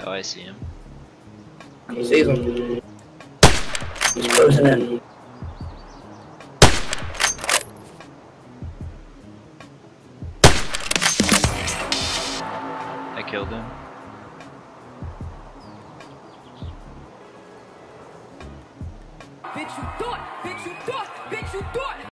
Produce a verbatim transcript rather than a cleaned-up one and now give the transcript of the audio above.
Oh, I see him. He sees him. He's closing in. I killed him. Bitch, you thought, bitch, you thought, bitch, you thought.